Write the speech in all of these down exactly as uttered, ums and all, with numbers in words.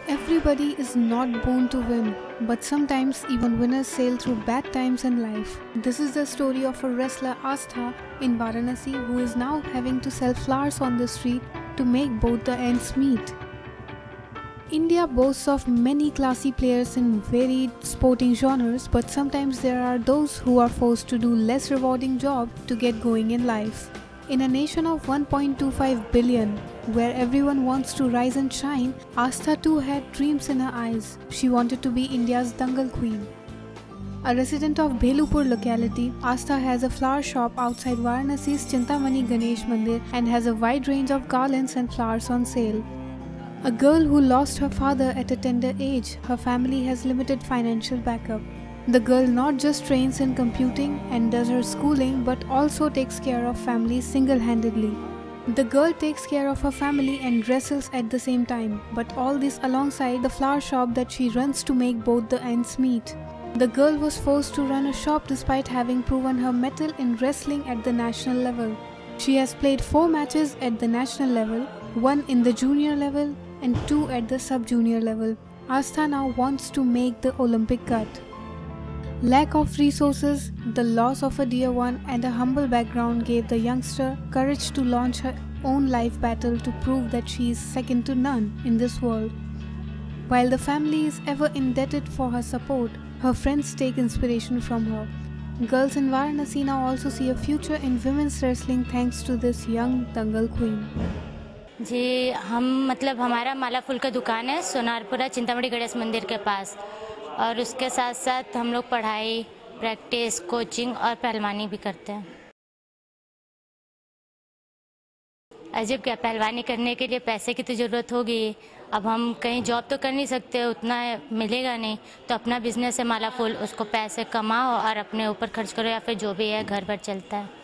Everybody is not born to win, but sometimes even winners sail through bad times in life. This is the story of a wrestler Aastha in Varanasi who is now having to sell flowers on the street to make both the ends meet. India boasts of many classy players in varied sporting genres, but sometimes there are those who are forced to do less rewarding job to get going in life. In a nation of one point two five billion, where everyone wants to rise and shine, Aastha too had dreams in her eyes. She wanted to be India's Dangal queen. A resident of Bhelupur locality, Aastha has a flower shop outside Varanasi's Chintamani Ganesh Mandir and has a wide range of garlands and flowers on sale. A girl who lost her father at a tender age, her family has limited financial backup. The girl not just trains in computing and does her schooling but also takes care of family single-handedly. The girl takes care of her family and wrestles at the same time, but all this alongside the flower shop that she runs to make both the ends meet. The girl was forced to run a shop despite having proven her mettle in wrestling at the national level. She has played four matches at the national level, one in the junior level and two at the sub-junior level. Aastha now wants to make the Olympic cut. Lack of resources, the loss of a dear one and a humble background gave the youngster courage to launch her own life battle to prove that she is second to none in this world. While the family is ever indebted for her support, her friends take inspiration from her. Girls in Varanasi now also see a future in women's wrestling thanks to this young Dangal queen. जी हम मतलब हमारा माला फूल का दुकान है सोनारपुरा चिंतामणी गणेश मंदिर के पास, और उसके साथ साथ हम लोग पढ़ाई, प्रैक्टिस, कोचिंग और पहलवानी भी करते हैं। अजब क्या, पहलवानी करने के लिए पैसे की तो ज़रूरत होगी। अब हम कहीं जॉब तो कर नहीं सकते, उतना मिलेगा नहीं, तो अपना बिजनेस है माला फूल, उसको पैसे कमाओ और अपने ऊपर खर्च करो या फिर जो भी है घर पर चलता है।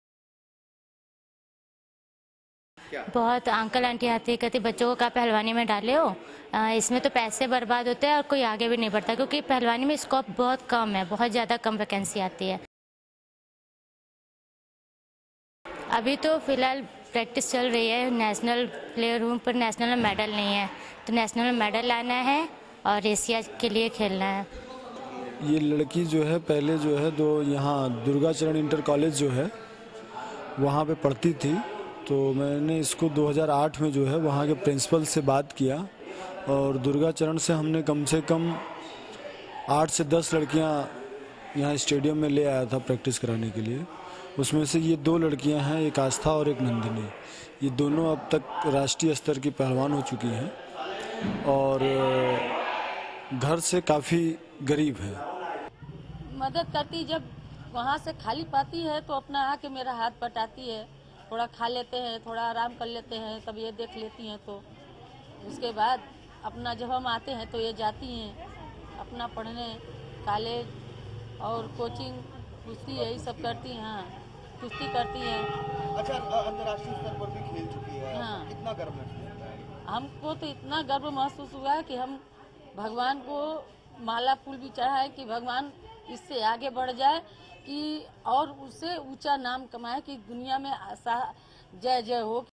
बहुत अंकल आंटी आते कहते बच्चों को क्या पहलवानी में डाले हो, इसमें तो पैसे बर्बाद होते हैं और कोई आगे भी नहीं बढ़ता, क्योंकि पहलवानी में स्कोप बहुत कम है, बहुत ज़्यादा कम वैकेंसी आती है। अभी तो फ़िलहाल प्रैक्टिस चल रही है, नेशनल प्लेयर हूँ पर नेशनल में मेडल नहीं है, तो नेशनल में मेडल लाना है और एशिया के लिए खेलना है। ये लड़की जो है पहले जो है दो यहाँ दुर्गा चरण इंटर कॉलेज जो है वहाँ पे पढ़ती थी, तो मैंने इसको दो हज़ार आठ में जो है वहाँ के प्रिंसिपल से बात किया और दुर्गा चरण से हमने कम से कम आठ से दस लड़कियाँ यहाँ स्टेडियम में ले आया था प्रैक्टिस कराने के लिए। उसमें से ये दो लड़कियाँ हैं, एक आस्था और एक नंदिनी। ये दोनों अब तक राष्ट्रीय स्तर की पहलवान हो चुकी हैं और घर से काफ़ी गरीब है। मदद करती, जब वहाँ से खाली पाती है तो अपना आके मेरा हाथ बटाती है, थोड़ा खा लेते हैं, थोड़ा आराम कर लेते हैं, तब ये देख लेती हैं, तो उसके बाद अपना जब हम आते हैं तो ये जाती हैं अपना पढ़ने, कॉलेज और कोचिंग, कुश्ती यही सब करती हैं। हाँ, कुश्ती करती हैं। अच्छा, अंतर्राष्ट्रीय स्तर पर भी खेल चुकी है। हाँ, कितना गर्व महसूस होता है? हमको तो इतना गर्व महसूस हुआ है कि हम भगवान को माला फूल भी चढ़ाए कि भगवान इससे आगे बढ़ जाए कि और उससे ऊंचा नाम कमाए कि दुनिया में जय जय हो।